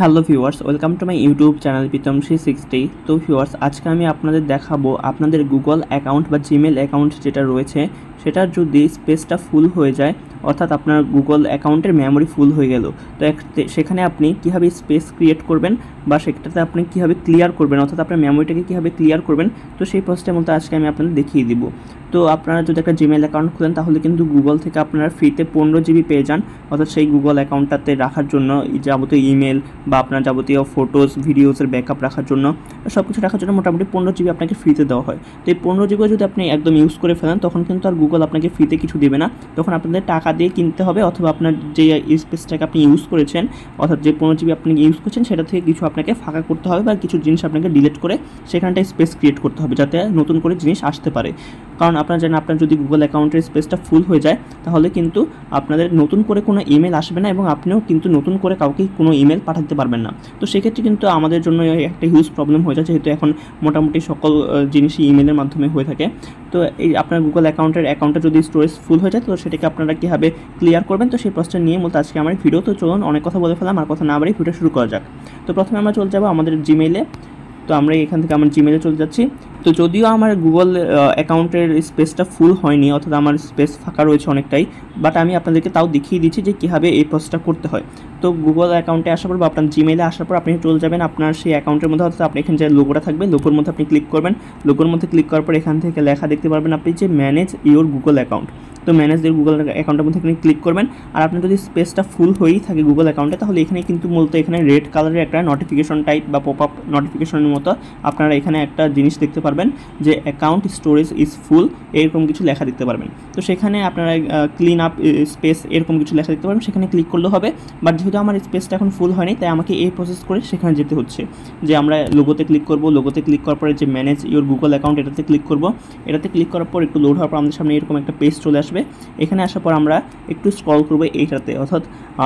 Hello viewers, welcome to my YouTube channel Pritam 360। তো viewers, আজকে আমি আপনাদের দেখাবো আপনাদের গুগল অ্যাকাউন্ট বা জিমেল অ্যাকাউন্ট যেটা রয়েছে সেটার যদি স্পেসটা ফুল হয়ে যায়, অর্থাৎ আপনার গুগল অ্যাকাউন্টের মেমোরি ফুল হয়ে গেল, তো সেখানে আপনি কীভাবে স্পেস ক্রিয়েট করবেন বা সেটাতে আপনি কীভাবে ক্লিয়ার করবেন, অর্থাৎ আপনার মেমোরিটাকে কীভাবে ক্লিয়ার করবেন, তো সেই প্রসেসটার মধ্যে আজকে আমি আপনাদের দেখিয়ে দিব। তো আপনারা যদি একটা জিমেল অ্যাকাউন্ট খোলেন তাহলে কিন্তু গুগল থেকে আপনারা ফ্রিতে 15 জিবি পেয়ে যান, অর্থাৎ সেই গুগল অ্যাকাউন্টটাতে রাখার জন্য যাবতীয় ইমেল বা আপনার যাবতীয় ফটোস ভিডিওসের ব্যাকআপ রাখার জন্য সব কিছু রাখার জন্য মোটামুটি 15 জিবি আপনাকে ফ্রিতে দেওয়া হয়। তো এই 15 জিবিও যদি আপনি একদম ইউজ করে ফেলেন তখন কিন্তু আর গুগল আপনাকে ফ্রিতে কিছু দেবে না, তখন আপনাদের টাকা দিয়ে কিনতে হবে, অথবা আপনার যে স্পেসটাকে আপনি ইউজ করেছেন, অর্থাৎ যে 15 জিবি আপনি ইউজ করছেন সেটা থেকে কিছু আপনাকে ফাঁকা করতে হবে বা কিছু জিনিস আপনাকে ডিলিট করে সেখানটায় স্পেস ক্রিয়েট করতে হবে যাতে নতুন করে জিনিস আসতে পারে। কারণ আপনারা জানেন, আপনার যদি গুগল অ্যাকাউন্টের স্পেসটা ফুল হয়ে যায় তাহলে কিন্তু আপনাদের নতুন করে কোনো ইমেল আসবে না এবং আপনিও কিন্তু নতুন করে কাউকে কোনো ইমেল পাঠাতে পারবেন না। তো সেক্ষেত্রে কিন্তু আমাদের জন্য একটা হিউজ প্রবলেম হয়ে যায়, যেহেতু এখন মোটামুটি সকল জিনিসই ইমেলের মাধ্যমে হয়ে থাকে। তো এই আপনার গুগল অ্যাকাউন্টটা যদি স্টোরেজ ফুল হয়ে যায় তো সেটাকে আপনারা কীভাবে ক্লিয়ার করবেন, তো সেই প্রসেসটা নিয়ে মূলত আজকে আমার ভিডিও। তো চলুন, অনেক কথা বলে ফেলাম, আর কথা না বাড়িয়ে ভিডিও শুরু করা যাক। তো প্রথমে আমরা চলে যাবো আমাদের জিমেইলে। তো আমরা এখান থেকে আমার জিমেইলে চলে যাচ্ছি। তো যদিও আমার গুগল অ্যাকাউন্টের স্পেসটা ফুল হয়নি, অর্থাৎ আমার স্পেস ফাঁকা রয়েছে অনেকটাই, বাট আমি আপনাদেরকে তাও দেখিয়ে দিচ্ছি যে কীভাবে এই প্রসেসটা করতে হয়। তো গুগল অ্যাকাউন্টে আসার পর বা আপনার জিমেইলে আসার পর আপনি চলে যাবেন আপনার সেই অ্যাকাউন্টের মধ্যে, অর্থাৎ আপনি এখানে যে লোগোটা থাকবে লোগোর মধ্যে আপনি ক্লিক করবেন। লোগোর মধ্যে ক্লিক করার পর এখান থেকে লেখা দেখতে পারবেন আপনি যে ম্যানেজ ইওর গুগল অ্যাকাউন্ট। তো ম্যানেজ ইওর গুগল অ্যাকাউন্টের মধ্যে আপনি ক্লিক করবেন। আর আপনার যদি স্পেসটা ফুল হয়েই থাকে গুগল অ্যাকাউন্টে তাহলে এখানে কিন্তু মূলত এখানে রেড কালারের একটা নোটিফিকেশন টাইপ বা পপ আপ নোটিফিকেশনের মতো আপনারা এখানে একটা জিনিস দেখতে পারবেন যে অ্যাকাউন্ট স্টোরেজ ইজ ফুল, এরকম কিছু লেখা দেখতে পারবেন। তো সেখানে আপনারা ক্লিন আপ স্পেস এরকম কিছু লেখা দেখতে পারবেন, সেখানে ক্লিক করলে হবে। বাট যেহেতু আমার স্পেসটা এখন ফুল হয়নি তাই আমাকে এই প্রসেস করে সেখানে যেতে হচ্ছে, যে আমরা লোগোতে ক্লিক করব। লোগোতে ক্লিক করার পরে যে ম্যানেজ ইওর গুগল অ্যাকাউন্ট এটাতে ক্লিক করব। এটাতে ক্লিক করার পর একটু লোড হওয়ার পর আমাদের সামনে এরকম একটা পেজ চলে আসবে। এখানে আসার পর আমরা একটু স্ক্রল করবো এইটাতে, অর্থাৎ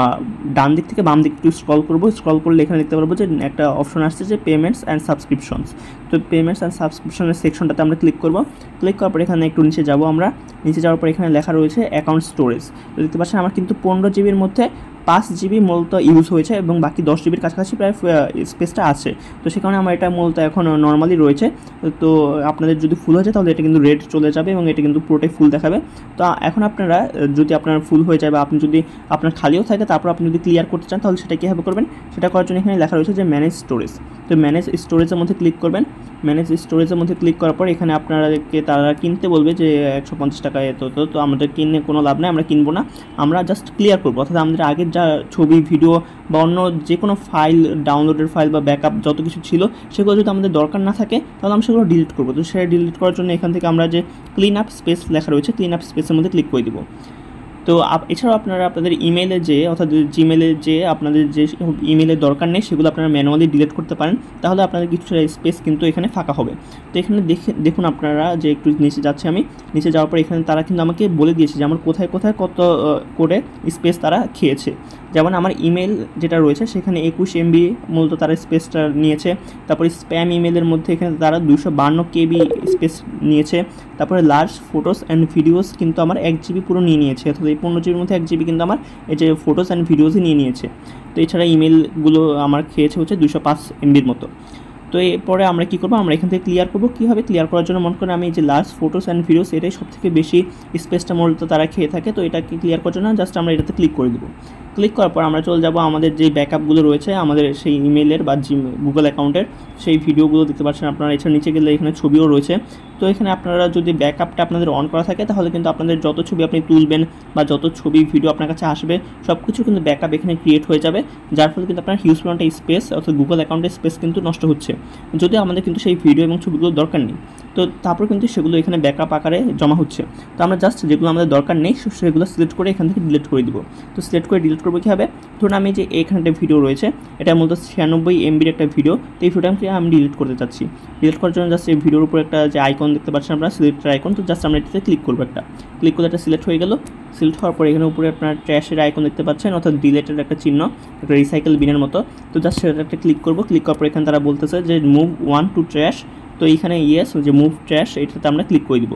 ডান দিক থেকে বাম দিক একটু স্ক্রল করবো। স্ক্রল করলে এখানে দেখতে পারবো যে একটা অপশন আসছে যে পেমেন্টস অ্যান্ড সাবস্ক্রিপশনস। তো পেমেন্টস অ্যান্ড সাবস্ক্রিপশনের সেকশনটাতে আমরা ক্লিক করব। ক্লিক করার পর এখানে একটু নিচে যাব। আমরা নিচে যাওয়ার পর এখানে লেখা রয়েছে অ্যাকাউন্ট স্টোরেজ। তো দেখতে পাচ্ছেন আমার কিন্তু 15 জিবির মধ্যে 5 জিবি মূলত ইউজ হয়েছে এবং বাকি 10 জিবির কাছাকাছি প্রায় স্পেসটা আছে। তো সে কারণে আমার এটা মূলত এখন নর্মালি রয়েছে। তো আপনাদের যদি ফুল হয়ে যায় তাহলে এটা কিন্তু রেড চলে যাবে এবং এটা কিন্তু পুরোটাই ফুল দেখাবে। তো এখন আপনারা যদি আপনার ফুল হয়ে যায় বা আপনি যদি আপনার খালিও থাকে তারপর আপনি যদি ক্লিয়ার করতে চান তাহলে সেটা কীভাবে করবেন, সেটা করার জন্য এখানে লেখা রয়েছে যে ম্যানেজ স্টোরেজ। তো ম্যানেজ স্টোরেজের মধ্যে ক্লিক করবেন। ম্যানেজ স্টোরেজের মধ্যে ক্লিক করার পর এখানে আপনাদেরকে তারা কিনতে বলবে যে 150 টাকায় এত। তো আমাদের কিনে কোনো লাভ নেই, আমরা কিনবো না, আমরা জাস্ট ক্লিয়ার করবো। অর্থাৎ আমাদের আগের যা ছবি ভিডিও বা অন্য যে কোনো ফাইল, ডাউনলোডের ফাইল বা ব্যাকআপ যত কিছু ছিল সেগুলো যদি আমাদের দরকার না থাকে তাহলে আমরা সেগুলো ডিলিট করবো। তো সেটা ডিলিট করার জন্য এখান থেকে আমরা যে ক্লিন আপ স্পেস লেখা রয়েছে ক্লিন আপ স্পেসের মধ্যে ক্লিক করে দেবো। তো এছাড়াও আপনারা আপনাদের ইমেলে যে, অর্থাৎ জিমেলে যে আপনাদের যে ইমেলের দরকার নেই সেগুলো আপনারা ম্যানুয়ালি ডিলিট করতে পারেন, তাহলে আপনাদের কিছু স্পেস কিন্তু এখানে ফাঁকা হবে। তো এখানে দেখুন আপনারা যে একটু নিচে যাচ্ছে, আমি নিচে যাওয়ার পর এখানে তারা কিন্তু আমাকে বলে দিয়েছে যে আমার কোথায় কোথায় কত করে স্পেস তারা খেয়েছে। যেমন আমার ইমেল যেটা রয়েছে সেখানে 21 MB মূলত তারা স্পেসটা নিয়েছে। তারপরে স্প্যাম ইমেলের মধ্যে এখানে তারা 252 KB স্পেস নিয়েছে। তারপরে লার্জ ফটোস অ্যান্ড ভিডিওস কিন্তু আমার 1 GB পুরো নিয়ে নিয়েছে, অর্থাৎ এই 15 জিবির মধ্যে 1 GB কিন্তু আমার এই যে ফটোস অ্যান্ড ভিডিওসই নিয়ে নিয়েছে। তো এছাড়া ইমেলগুলো আমার খেয়েছে হচ্ছে 205 MBর মতো। তো এরপরে আমরা কী করবো, আমরা এখান থেকে ক্লিয়ার করবো। কীভাবে ক্লিয়ার করার জন্য মনে করেন আমি যে লাস্ট ফটোস অ্যান্ড ভিডিওস এটাই সবথেকে বেশি স্পেসটা মূলত তারা খেয়ে থাকে। তো এটাকে ক্লিয়ার করার জন্য জাস্ট আমরা এটাতে ক্লিক করে দেবো। ক্লিক করার পর আমরা চলে যাব আমাদের যে ব্যাকআপগুলো রয়েছে আমাদের সেই ইমেলের বা গুগল অ্যাকাউন্টের, সেই ভিডিওগুলো দেখতে পাচ্ছেন আপনারা। এছাড়া নিচে গেলে এখানে ছবিও রয়েছে। তো এখানে আপনারা যদি ব্যাকআপটা আপনাদের অন করা থাকে তাহলে কিন্তু আপনাদের যত ছবি আপনি তুলবেন বা যত ছবি ভিডিও আপনার কাছে আসবে সব কিছু কিন্তু ব্যাকআপ এখানে ক্রিয়েট হয়ে যাবে, যার ফলে কিন্তু আপনার হিউজ পরিমাণটা স্পেস, অর্থাৎ গুগল অ্যাকাউন্টের স্পেস কিন্তু নষ্ট হচ্ছে, যদিও আমাদের কিন্তু সেই ভিডিও এবং ছবিগুলো দরকার নেই। তো তারপর কিন্তু সেগুলো এখানে ব্যাকআপ আকারে জমা হচ্ছে। তো আমরা জাস্ট যেগুলো আমাদের দরকার নেই সেগুলো সিলেক্ট করে এখান থেকে ডিলিট করে দিব। তো সিলেক্ট করে ডিলিট করবো কীভাবে, ধরুন আমি যে এখানে একটা ভিডিও রয়েছে, এটা মূলত 96 MBর একটা ভিডিও। তো এই ভিডিওটাকে আমি ডিলিট করতে চাচ্ছি। ডিলিট করার জন্য জাস্ট এই ভিডিওর উপর একটা যে আইকন দেখতে পাচ্ছেন আপনারা, সিলেক্টের আইকন, তো জাস্ট আমরা এটাতে ক্লিক করবো। একটা ক্লিক করলে এটা সিলেক্ট হয়ে গেল। সিলেক্ট হওয়ার পর এখানে উপরে আপনার ট্র্যাশের আইকন দেখতে পাচ্ছেন, অর্থাৎ ডিলেটের একটা চিহ্ন, একটা রিসাইকেল বিনের মতো। তো জাস্ট সেটা একটা ক্লিক করবো। ক্লিক করার পর এখানে তারা বলতেছে যে মুভ 1 to ট্র্যাশ। তো এইখানে ইয়েস, যে মুভ ট্র্যাশ এটাতে আমরা ক্লিক করে দিব।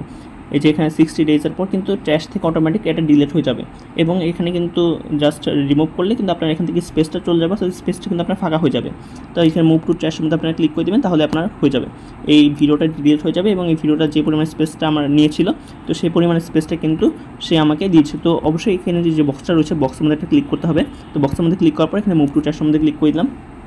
এই যে এখানে 60 ডেজের পর কিন্তু ট্র্যাশ থেকে অটোমেটিক এটা ডিলিট হয়ে যাবে এবং এখানে কিন্তু জাস্ট রিমুভ করলে কিন্তু আপনার এখান থেকে স্পেসটা চলে যাবে, সেই স্পেসটা কিন্তু আপনার ফাঁকা হয়ে যাবে। তো এখানে মুভ টু ট্র্যাশের মধ্যে আপনারা ক্লিক করে দেবেন, তাহলে আপনার হয়ে যাবে এই ভিডিওটা ডিলিট হয়ে যাবে এবং এই ভিডিওটা যে পরিমাণ স্পেসটা আমার নিয়েছিল তো সেই পরিমাণ স্পেসটা কিন্তু সে আমাকে দিয়েছে। তো অবশ্যই এখানে যে বক্সটা রয়েছে বক্সের মধ্যে একটা ক্লিক করতে হবে। তো বক্সের মধ্যে ক্লিক করার পর এখানে মুভ টু ট্র্যাশের মধ্যে ক্লিক করে দিলাম,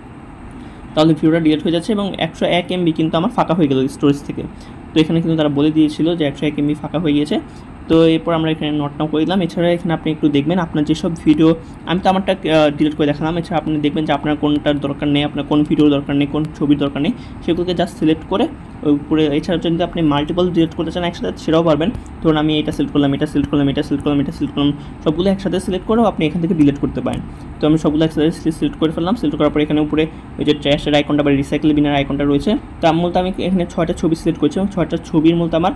তাহলে ভিডিওটা ডিলিট হয়ে যাচ্ছে এবং 101 MB কিন্তু আমার ফাঁকা হয়ে গেল স্টোরেজ থেকে। তো এখানে কিন্তু তারা বলে দিয়েছিল যে 101 MB ফাঁকা হয়ে গিয়েছে। তো এরপর আমরা এখানে নোট নাও করে দিলাম। এছাড়া এখানে আপনি একটু দেখবেন আপনার যেসব ভিডিও, আমি তো আমারটা ডিলিট করে দেখালাম, এছাড়া আপনি দেখবেন যে আপনার কোনটার দরকার নেই, আপনার কোন ভিডিওর দরকার নেই, কোন ছবির দরকার নেই, সেগুলোকে জাস্ট সিলেক্ট করে ওই উপরে। এছাড়া যদি আপনি মাল্টিপল ডিলিট করতে চান একসাথে সেটাও পারবেন। ধরুন আমি এটা সিলেক্ট করলাম, এটা সিলেক্ট করলাম, এটা সিলেক্ট করলাম, এটা সিলেক্ট করলাম, সবগুলো একসাথে সিলেক্ট করেও আপনি এখান থেকে ডিলিট করতে পারেন। তো আমি সবগুলো একসাথে সিলেক্ট করে ফেললাম। সিলেক্ট করার পর এখানে উপরে ওই যে ট্র্যাশের আইকনটা বা রিসাইকেল বিনার আইকনটা রয়েছে, তো মূলত আমি এখানে 6টা ছবি সিলেক্ট করছি এবং 6টা ছবির মূলত আমার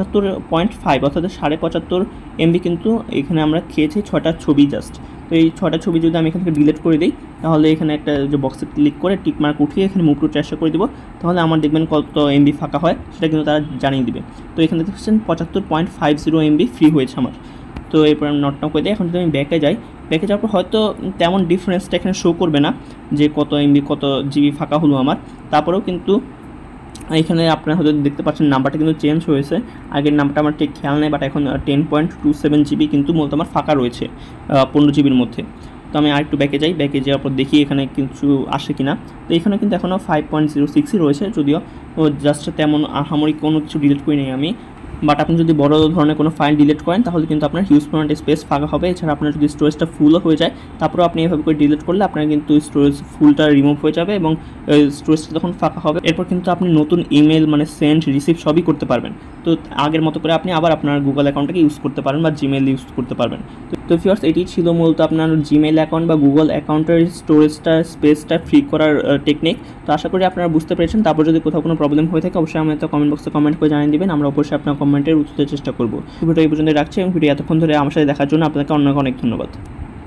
75.5 অর্থাৎ 75.5 MB কিন্তু এখানে আমরা খেয়েছি 6টা ছবি জাস্ট। তো এই 6টা ছবি যদি আমি এখান থেকে ডিলিট করে দিই, তাহলে এখানে একটা যে বক্সে ক্লিক করে টিক মার্ক উঠিয়ে এখানে মুভ টু ট্র্যাশে করে দেবো, তাহলে আমার দেখবেন কত MB ফাঁকা হয় সেটা কিন্তু তারা জানিয়ে দিবে। তো এখানে দেখছেন 75.50 MB ফ্রি হয়েছে আমার। তো এরপর আমি নট নাও করে দিই। এখন যদি আমি ব্যাকে যাই, ব্যাকে যাওয়ার পর হয়তো তেমন ডিফারেন্সটা এখানে শো করবে না যে কত MB কত GB ফাঁকা হলো আমার, তারপরেও কিন্তু এখানে আপনারা হয়তো দেখতে পাচ্ছেন নাম্বারটা কিন্তু চেঞ্জ হয়েছে। আগের নাম্বারটা আমার ঠিক খেয়াল নেই, বাট এখন 10.27 GB কিন্তু মূলত আমার ফাঁকা রয়েছে 15 GBর মধ্যে। তো আমি আরেকটু ব্যাকে যাই, ব্যাকে যাওয়ার পর দেখি এখানে কিছু আসে কিনা। তো এখানে কিন্তু এখনও 5.06ই রয়েছে, যদিও জাস্ট তেমন আহামরি কোনো কিছু ডিলিট করি নেই আমি। বাট আপনি যদি বড় ধরনের কোনো ফাইল ডিলিট করেন তাহলে কিন্তু আপনার হিউজ পরিমাণে স্পেস ফাঁকা হবে। এছাড়া আপনার যদি স্টোরেজটা ফুলও হয়ে যায়, তারপরেও আপনি এভাবে করে ডিলিট করলে আপনার কিন্তু স্টোরেজ ফুলটা রিমুভ হয়ে যাবে এবং স্টোরেজটা তখন ফাঁকা হবে। এরপর কিন্তু আপনি নতুন ইমেল মানে সেন্ড রিসিভ সবই করতে পারবেন। তো আগের মতো করে আপনি আবার আপনার গুগল অ্যাকাউন্টটাকে ইউজ করতে পারেন বা জিমেল ইউজ করতে পারবেন। তো ভিউয়ার্স, এটি ছিল মূলত আপনার জিমেল অ্যাকাউন্ট বা গুগল অ্যাকাউন্টের স্টোরেজটা স্পেসটা ফ্রি করার টেকনিক। তো আশা করি আপনারা বুঝতে পেরেছেন। তারপর যদি কোথাও কোনো প্রবলেম হয়ে থাকে অবশ্যই আমাদের কমেন্ট বক্সে কমেন্ট করে জানিয়ে দেবেন, আমরা অবশ্যই আপনার কমেন্টের উত্তর দেওয়ার চেষ্টা করব। ভিডিওটা এই পর্যন্ত রাখছি এবং ভিডিও এতক্ষণ ধরে আমার সাথে দেখার জন্য আপনাকে অনেক অনেক ধন্যবাদ।